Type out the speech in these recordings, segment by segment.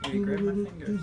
Let me grab my fingers.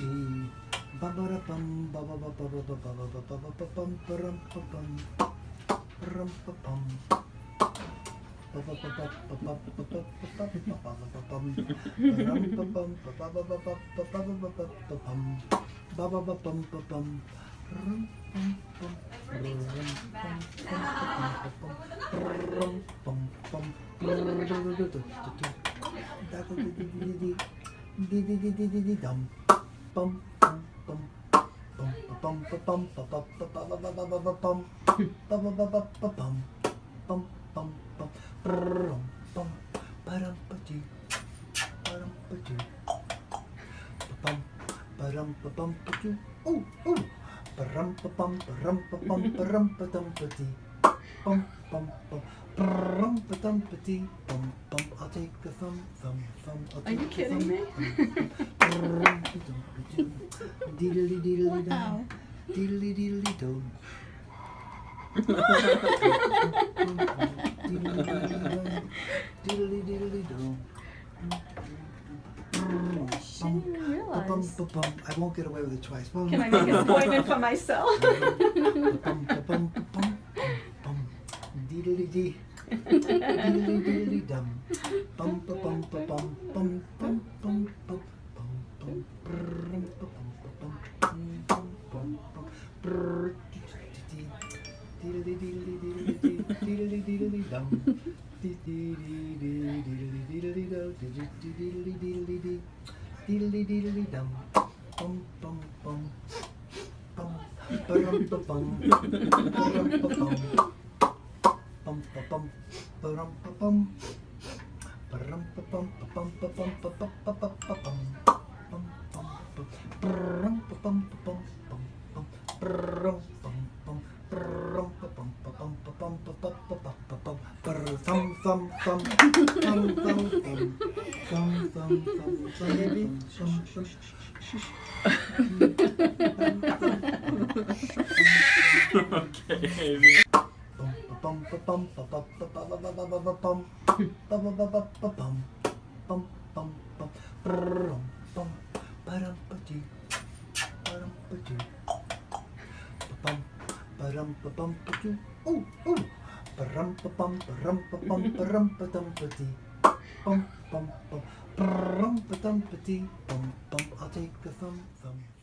I'll take the thumb. Are you kidding me? Diddly diddly Wow. dum. Diddly diddly dum. Diddly diddly dum. She didn't even realize. I won't get away with it twice. Can I make an appointment for myself? Diddly dee. Diddly diddly dum. Bum ba bum ba bum bum bum bum bum bum bum bum bum diddly diddly diddly diddly diddly dum. Diddly diddly diddly diddly dum. Bum bum bum bum bum bum bum bum bum bum bum bum I'll take the thumb.